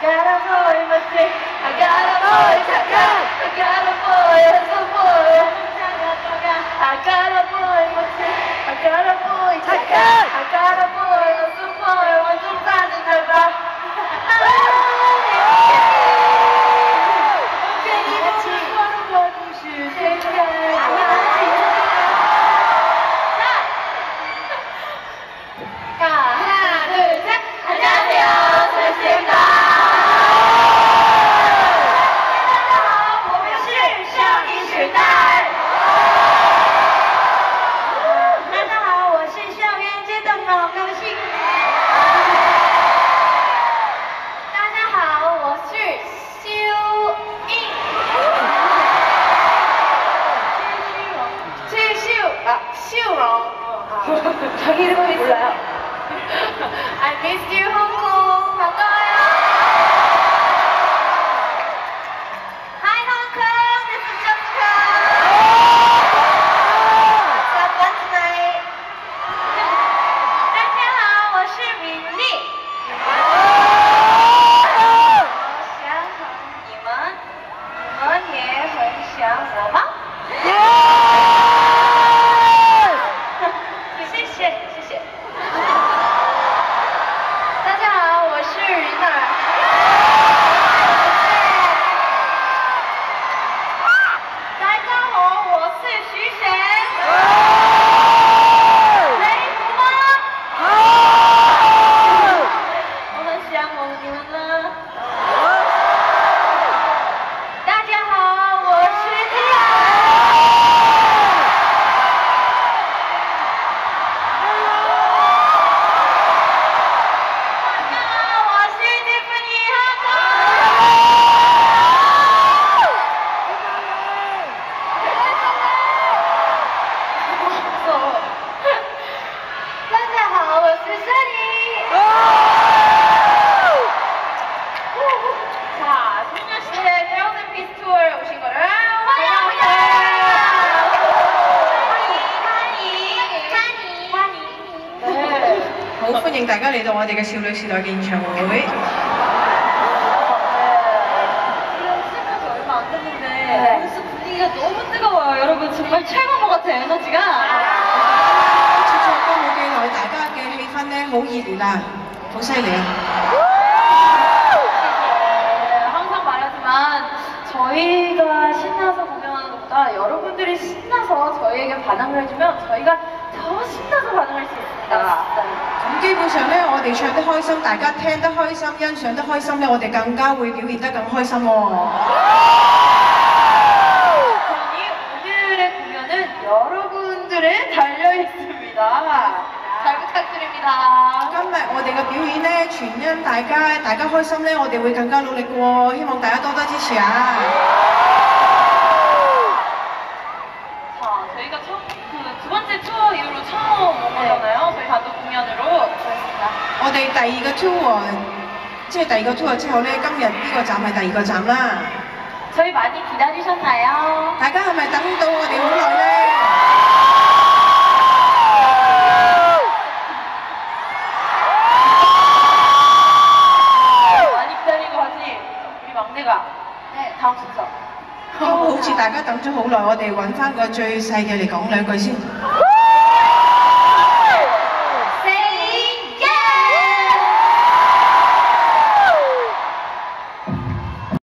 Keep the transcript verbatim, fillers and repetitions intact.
got a boy 멋진 I got a boy 착한 I got a boy handsome boy I got a boy 멋진 I got a boy 착한 I got a boy handsome boy 완전 빠진 봐 괜히 같이 걸어봐주실 생각이 자, 하나, 둘, 셋. 안녕하세요, 설씨입니다.大家好，我们是少女时代。大家好，我是校园街的老歌星。大家好，我是秀英。최秀啊，秀荣。자기 이름이 몰라요. I miss you, Hong Kong. 반가워요. Hi, Hong Kong. This is Jessica. What's up, fun tonight? 大家好，我是米粒。我想和你们，你们也很想我吗？谢谢，谢谢。大家好，我是云儿。大家好，我是徐贤。累不吗？我很想我你们呢。大家好，我是天雅。 好歡迎大家嚟到我哋嘅少女時代嘅演唱會。 얼마 안 됐는데 벌써 분위기가 너무 뜨거워요. 여러분 정말 최고인 것 같아요, 에너지가. 接唱歌冇幾耐，大家嘅氣氛咧好熱烈啦，好犀利啊！ 항상 말하지만 저희가 신나서 공연하는 것보다 여러분들이 신나서 저희에게 반응을 해주면 저희가 더 신나서 반응할 수 있습니다. 咁基本上咧，我哋唱得開心，大家聽得開心，欣賞得開心咧，我哋更加會表現得更開心喎。 오늘의 공연은 여러분들에 달려 있습니다. 잘 부탁드립니다. 今日我哋嘅表演咧，全因大家，大家開心咧，我哋會更加努力嘅喎，希望大家多多支持啊！ 자, 저희가 처음 그 두 번째 투어 이후로 처음 온 거잖아요. 저희 단독 공연으로. 그렇습니다. 我哋第二個 tour， 即係第二個 tour之後咧，今日呢個站係第二個站啦。 저희 많이 기다리셨나요? 大家係咪等到我哋好耐咧？ 많이 기다리고 하지. 우리 막내가. 네, 다음 순서. 都好似大家等咗好耐，我哋揾翻個最細嘅嚟講兩句先。